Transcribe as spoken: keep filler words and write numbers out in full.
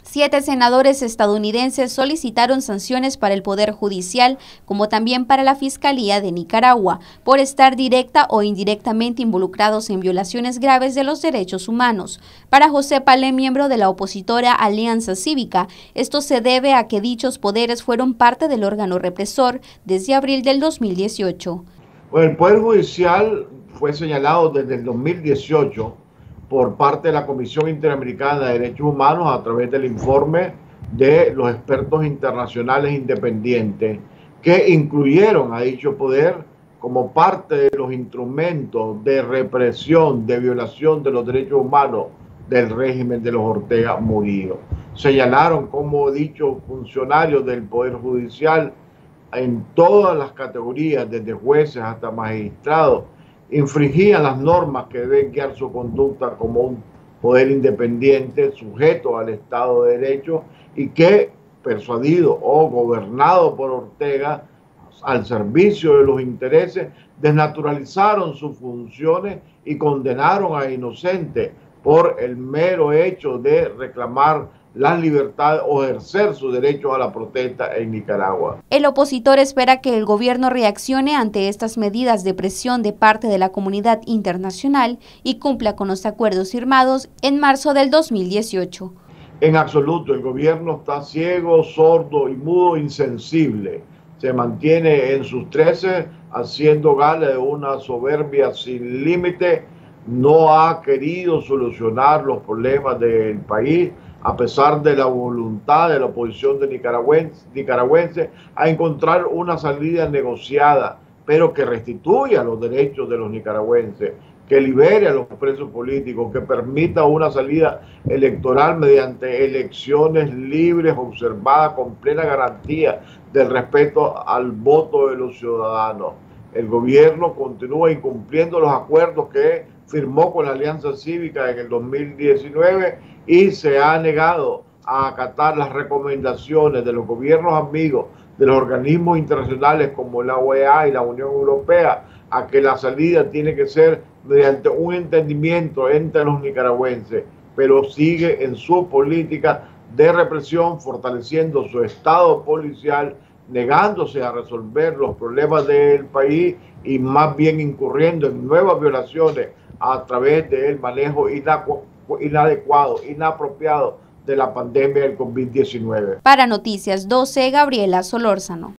Siete senadores estadounidenses solicitaron sanciones para el Poder Judicial, como también para la Fiscalía de Nicaragua, por estar directa o indirectamente involucrados en violaciones graves de los derechos humanos. Para José Palé, miembro de la opositora Alianza Cívica, esto se debe a que dichos poderes fueron parte del órgano represor desde abril del dos mil dieciocho. Bueno, el Poder Judicial fue señalado desde el dos mil dieciocho por parte de la Comisión Interamericana de Derechos Humanos a través del informe de los expertos internacionales independientes que incluyeron a dicho poder como parte de los instrumentos de represión, de violación de los derechos humanos del régimen de los Ortega Murillo. Señalaron como dichos funcionarios del Poder Judicial en todas las categorías, desde jueces hasta magistrados, infringían las normas que deben guiar su conducta como un poder independiente, sujeto al Estado de Derecho, y que, persuadido o gobernado por Ortega, al servicio de los intereses, desnaturalizaron sus funciones y condenaron a inocentes por el mero hecho de reclamar las libertades o ejercer su derecho a la protesta en Nicaragua. El opositor espera que el gobierno reaccione ante estas medidas de presión de parte de la comunidad internacional y cumpla con los acuerdos firmados en marzo del dos mil dieciocho. En absoluto, el gobierno está ciego, sordo y mudo, insensible. Se mantiene en sus trece, haciendo gala de una soberbia sin límite. No ha querido solucionar los problemas del país, a pesar de la voluntad de la oposición de nicaragüense, nicaragüense a encontrar una salida negociada, pero que restituya los derechos de los nicaragüenses, que libere a los presos políticos, que permita una salida electoral mediante elecciones libres, observadas, con plena garantía del respeto al voto de los ciudadanos. El gobierno continúa incumpliendo los acuerdos que firmó con la Alianza Cívica en el dos mil diecinueve y se ha negado a acatar las recomendaciones de los gobiernos amigos, de los organismos internacionales como la O E A y la Unión Europea, a que la salida tiene que ser mediante un entendimiento entre los nicaragüenses, pero sigue en su política de represión, fortaleciendo su estado policial, negándose a resolver los problemas del país y más bien incurriendo en nuevas violaciones a través del manejo inadecuado, inapropiado de la pandemia del COVID diecinueve. Para Noticias doce, Gabriela Solórzano.